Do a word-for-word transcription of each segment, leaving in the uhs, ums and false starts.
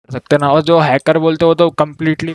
सकते ना, और जो हैकर बोलते हो तो कम्प्लीटली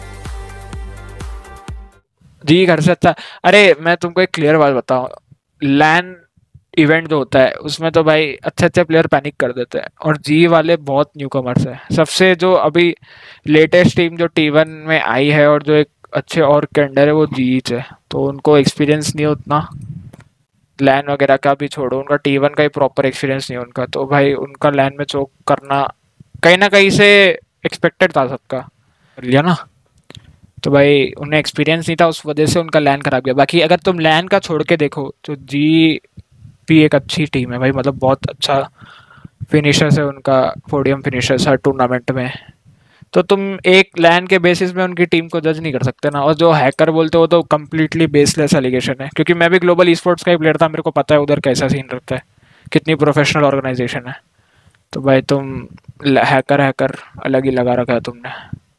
जी घर से अच्छा। अरे मैं तुमको एक क्लियर बात बताऊं, लैन इवेंट जो होता है उसमें तो भाई अच्छे अच्छे प्लेयर पैनिक कर देते हैं, और जी वाले बहुत न्यू कमर्स है। सबसे जो अभी लेटेस्ट टीम जो टी वन में आई है और जो एक अच्छे और कैंडर है वो जी है, तो उनको एक्सपीरियंस नहीं है उतना। लैन वगैरह का भी छोड़ो, उनका टी वन का ही प्रॉपर एक्सपीरियंस नहीं है उनका, तो भाई उनका लैन में चोक करना कहीं ना कहीं से एक्सपेक्टेड था सबका, कर लिया ना। तो भाई उन्हें एक्सपीरियंस नहीं था, उस वजह से उनका लैन खराब गया। बाकी अगर तुम लैन का छोड़ के देखो तो जी भी एक अच्छी टीम है भाई, मतलब बहुत अच्छा फिनिशर्स है उनका, पोडियम फिनिशर्स हर टूर्नामेंट में। तो तुम एक लैन के बेसिस में उनकी टीम को जज नहीं कर सकते ना। और जो हैकर बोलते हो तो कम्प्लीटली बेसलेस एलिगेशन है, क्योंकि मैं भी ग्लोबल ई स्पोर्ट्स का ही प्लेयर था, मेरे को पता है उधर कैसा सीन रहता है, कितनी प्रोफेशनल ऑर्गेनाइजेशन है। तो भाई तुम हैकर हैकर अलग ही लगा रखा है तुमने।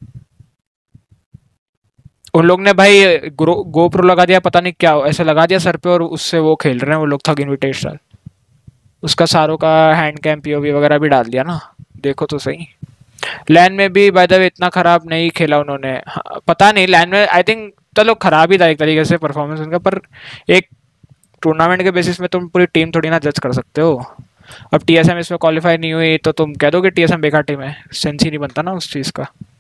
उन लोग ने भाई गो प्रो लगा दिया, पता नहीं क्या ऐसे लगा दिया सर पे, और उससे वो खेल रहे हैं वो लोग, थग इनविटेशनल। उसका सारों का हैंड कैम पीओवी वगैरह भी डाल दिया ना, देखो तो सही। लैन में भी बाय द वे इतना खराब नहीं खेला उन्होंने। हाँ, पता नहीं लैन में आई थिंक चलो खराब ही था एक तरीके से परफॉर्मेंस उनका, पर एक टूर्नामेंट के बेसिस में तुम पूरी टीम थोड़ी ना जज कर सकते हो। अब टीएसएम इसमें क्वालिफाई नहीं हुई तो तुम कह दो कि टीएसएम बेकार टीम है, सेंस ही नहीं बनता ना उस चीज़ का।